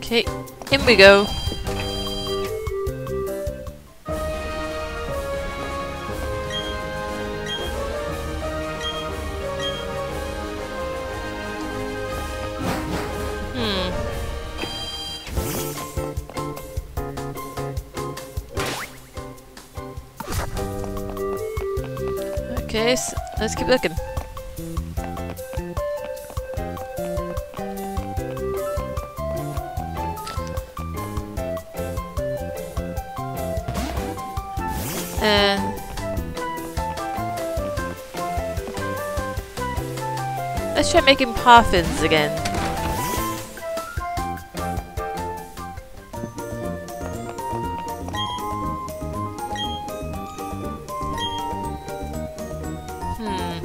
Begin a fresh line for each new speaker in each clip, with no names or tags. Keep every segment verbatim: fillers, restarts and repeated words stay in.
Okay, in we go. Hmm. Okay, so let's keep looking. And let's try making poffins again. Hmm.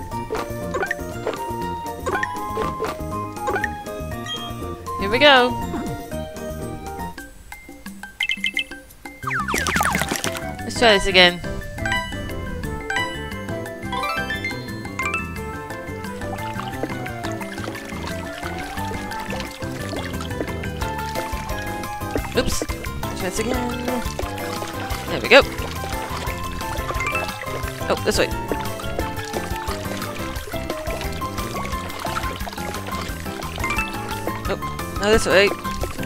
Here we go. Let's try this again. Oops. Try this again. There we go. Oh, this way. Oh, no, this way.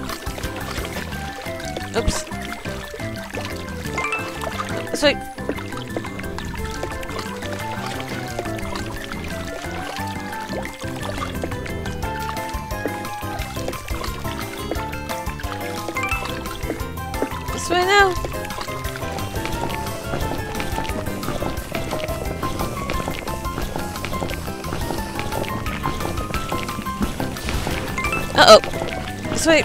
Oops. This way. This way now. Uh-oh. This way.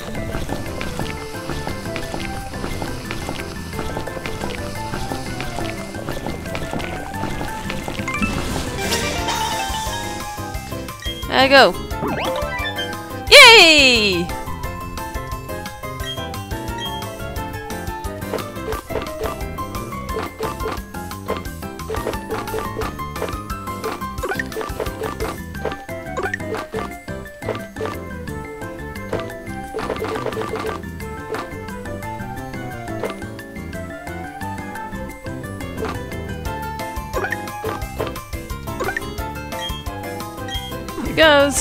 There I go. Yay! Here goes.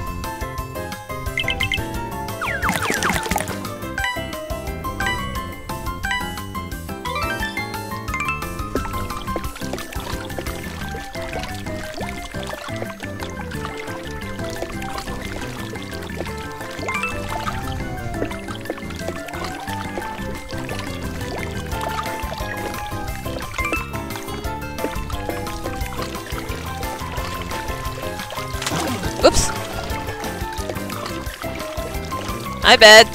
Oops. My bad.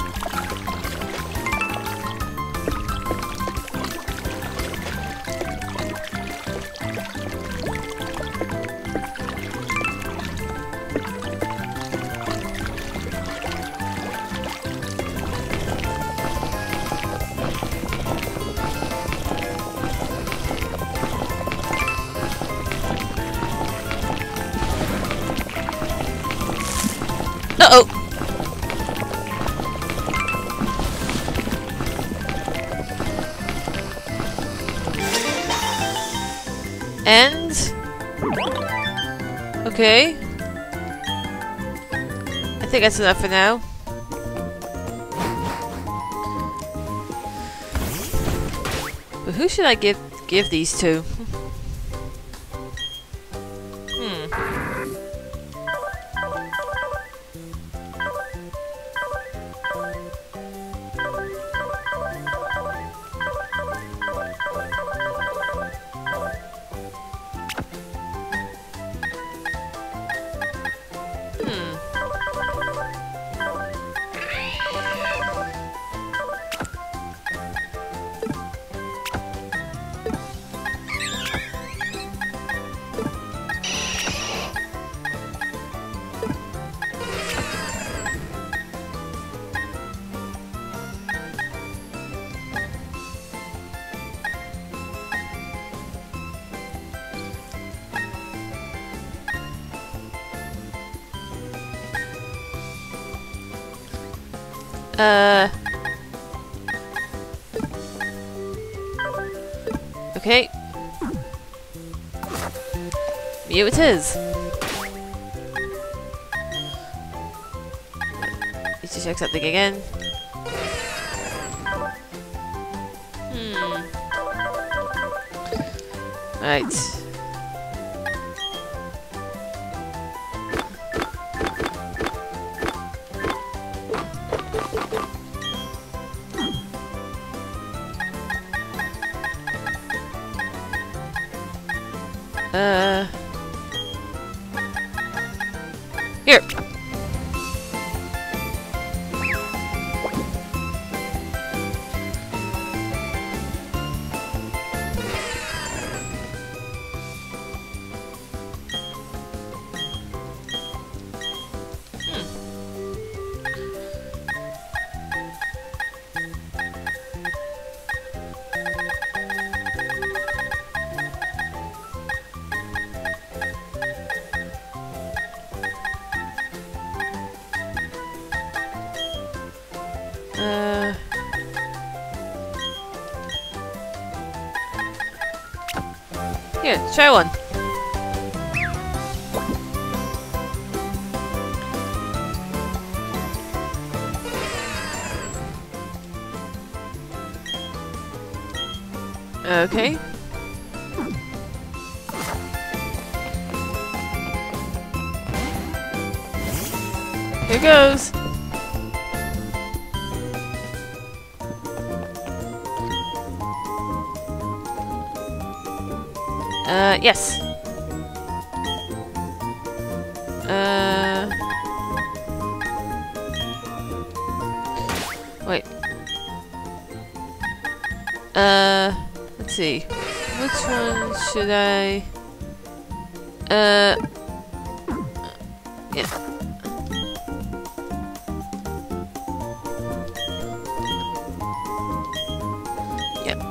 Uh-oh. And okay. I think that's enough for now. But who should I give give these to? Uh. Okay. You it is. Need to check something again. Hmm. Right. Uh. Here. Uh, here, try one. Okay. Here goes. Uh, yes. Uh... Wait. Uh, let's see. Which one should I... Uh... Yeah. Yep.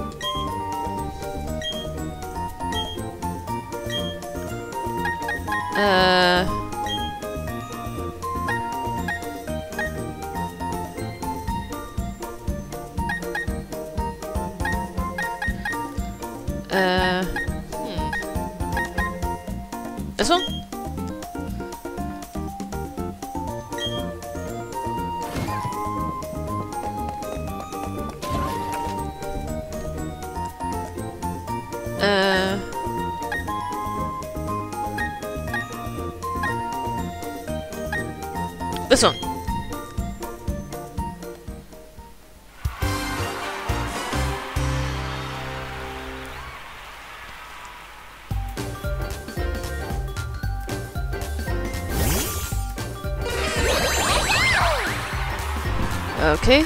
Uh... Uh... Hmm. This one? Uh... This one. Okay.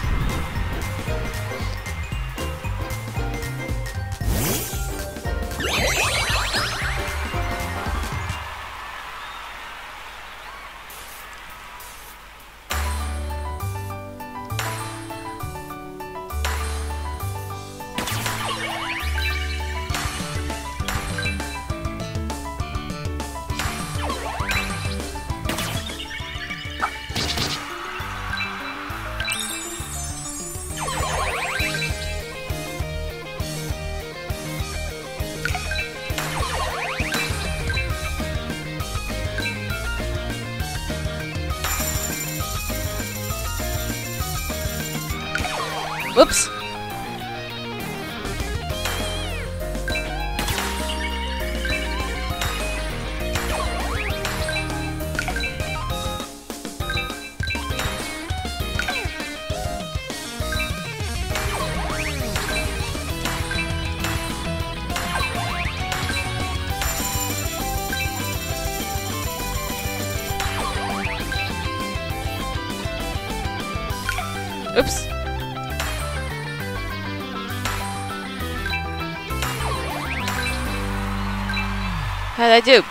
Whoops. Oops. How'd I do?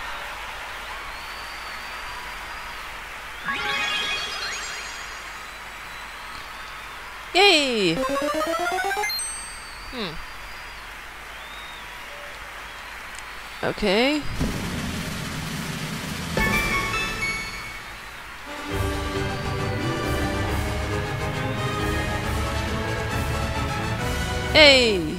Yay! Hmm. Okay. Hey!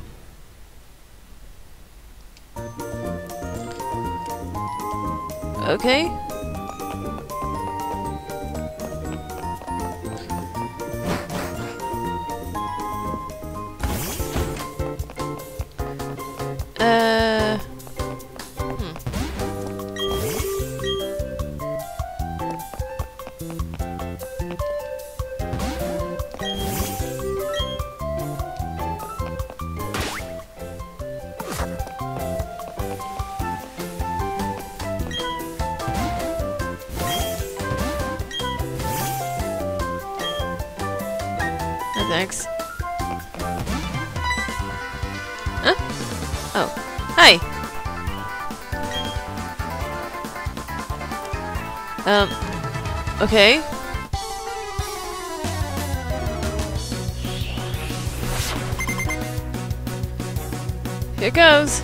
Okay. Uh... Hmm. No, thanks. Huh? Oh. Hi! Um... Okay. Here goes!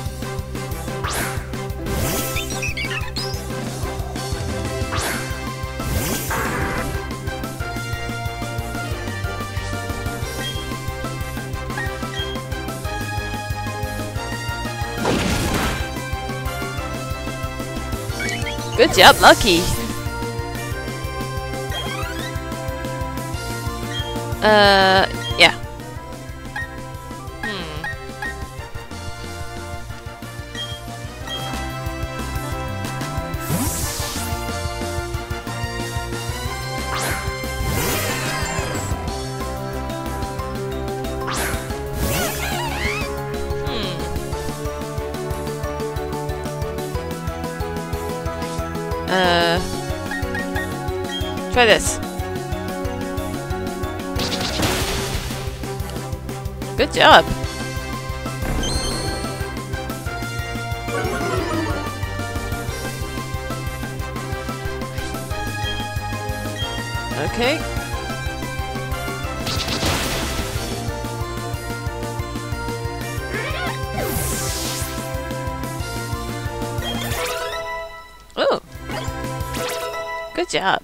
Good job, Lucky! Uh, yeah. Hmm. Uh, try this. Good job. Okay. Oh. Good job.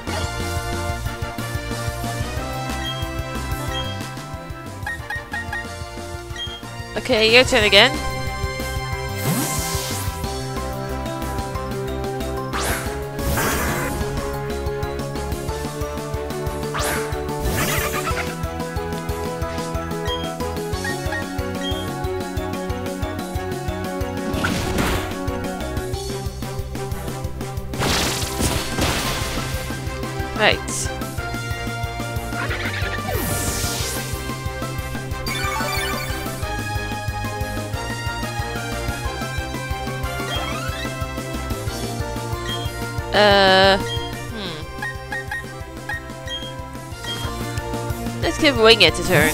Okay, your turn again. Right. Uh, hmm. Let's give Wing It a turn.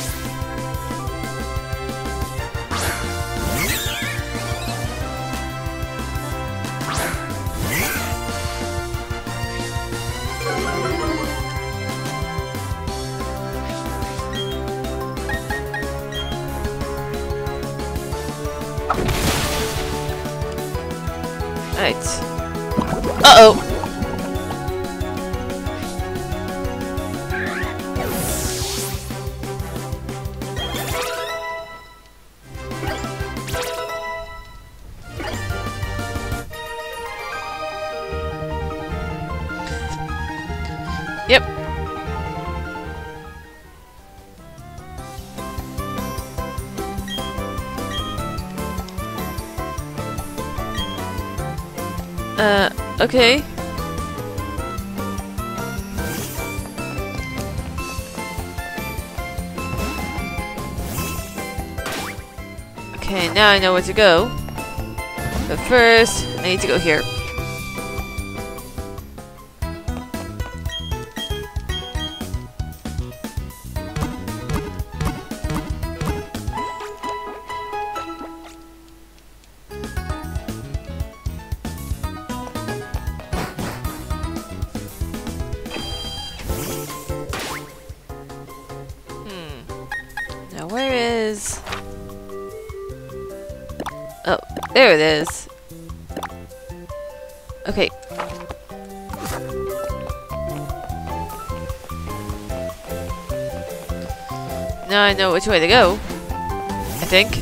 Right. Uh-oh. Yep. Uh, okay. Okay, now I know where to go. But first, I need to go here. Now where is... Oh, there it is. Okay. now I know which way to go. I think.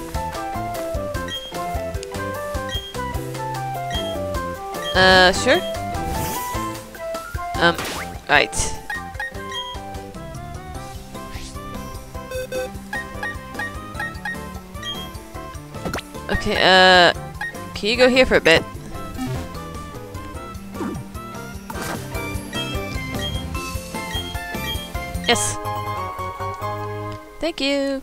Uh, sure. Um, right. Okay, uh, can you go here for a bit? Yes. Thank you.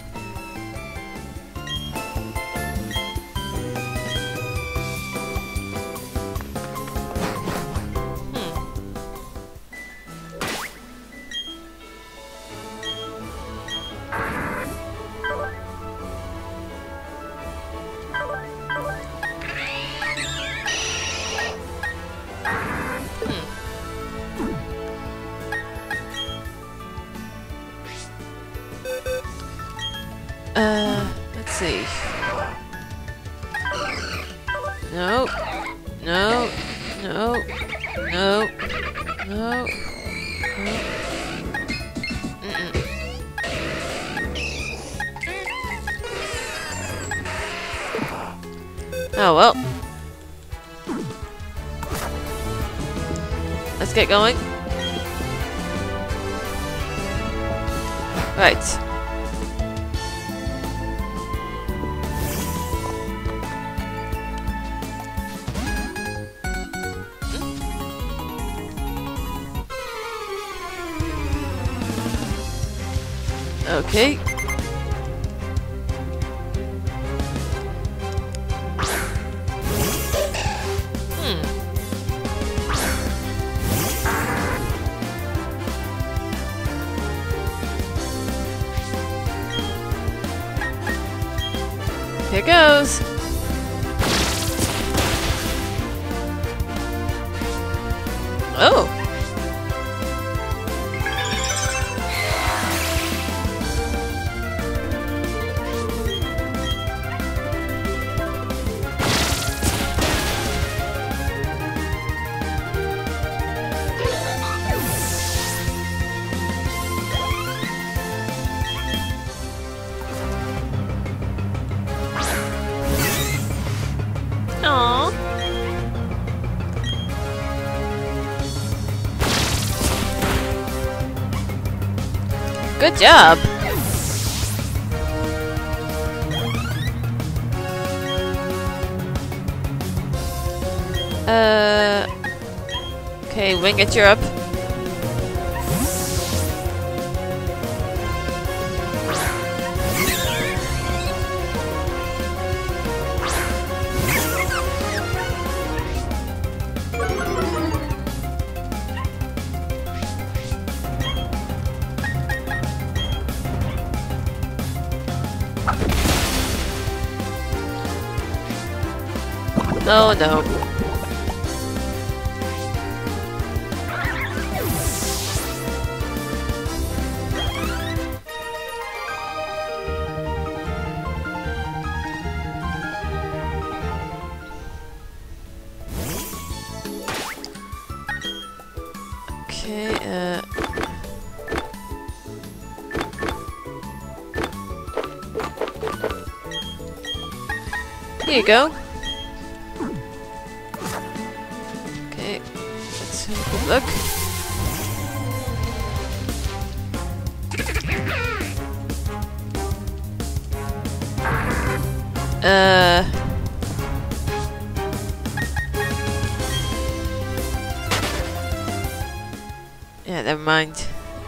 Uh, let's see. No, no, no, no, no, no. Mm-mm. Oh well. Let's get going. Right. Okay. Hmm. Here goes. Oh. Aww. Good job. Uh. Okay, Wing it, you're up. No, no. Okay, uh... here you go. Okay, let's have a good look. Uh... Yeah, never mind.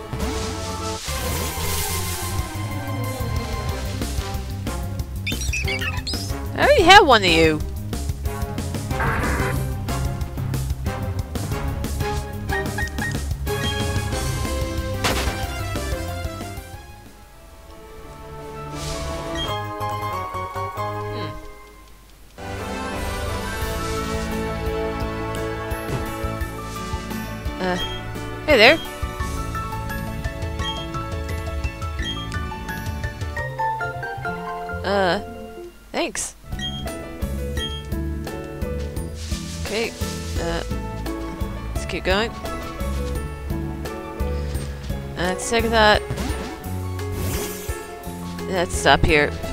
I already have one of you. Hmm. Uh, hey there. Uh, thanks. Okay, uh, let's keep going. Uh, let's take that. let's stop here.